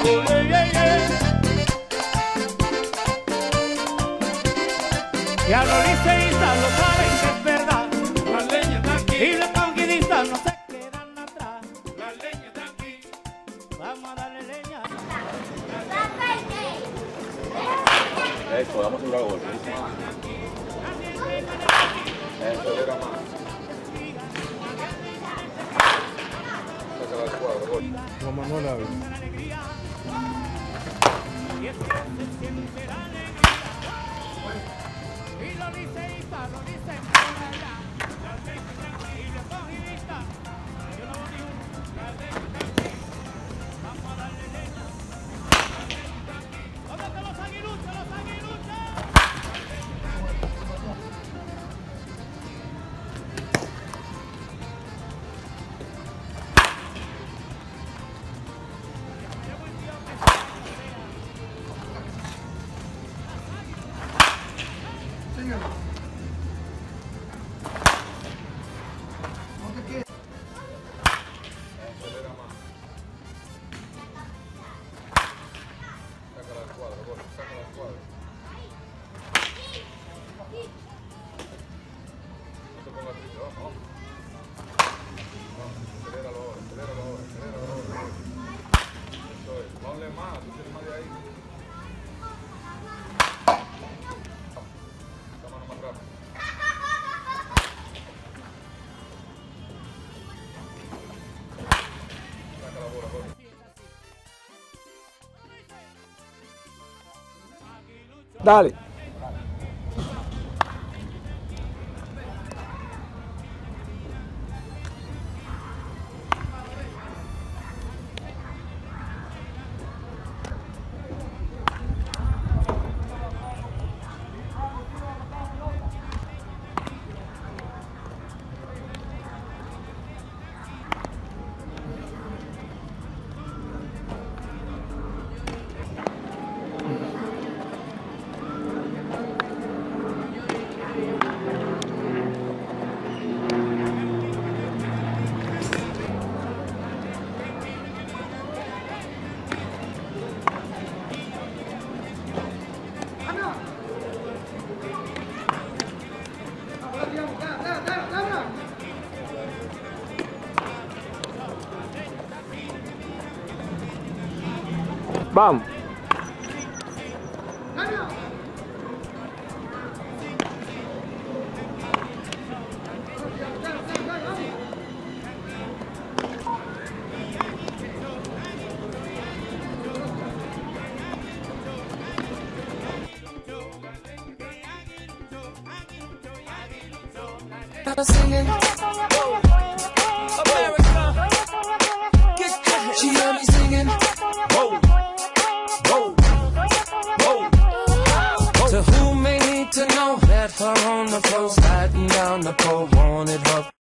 Y a los liceístas lo saben que es verdad. La leña está aquí. Y los conquistas no se quedan atrás. La leña está aquí. Vamos a darle leña. Eso, vamos a segurar el golpe. Eso, era más. Saca la cuadra, gol. Vamos, no la veo. Y es que se siente la alegría. Y los liceístas lo dicen con verdad. La leña está aquí. Y los conquistas. Yo no voy ni uno. La leña está aquí. Vamos a darle leña. La leña está aquí. ¿Dónde están los aguiluchos? ¡Los aguiluchos! Dale. Vamos. Singing. America. She heard me singing. Whoa. Whoa. Whoa. To who may need to know that her on the floor, sliding down the pole, wanted her.